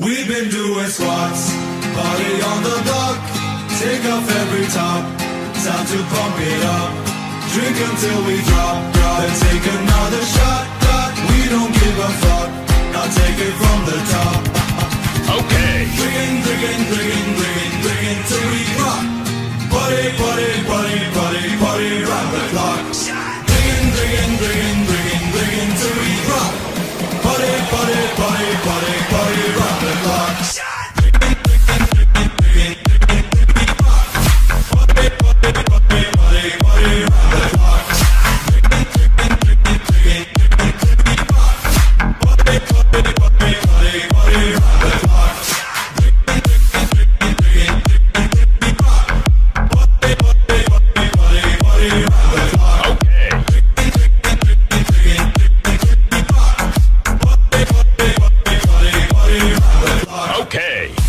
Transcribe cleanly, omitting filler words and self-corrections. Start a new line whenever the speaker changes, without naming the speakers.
We've been doing squats, party on the block. Take off every top, time to pump it up. Drink until we drop, then take another shot. We don't give a fuck, now take it from the top.
Okay.
Drinking till we rock. Party, party, party, party, party round the clock. Drinking till we rock. Party, party, party, party, party round the clock.
Okay.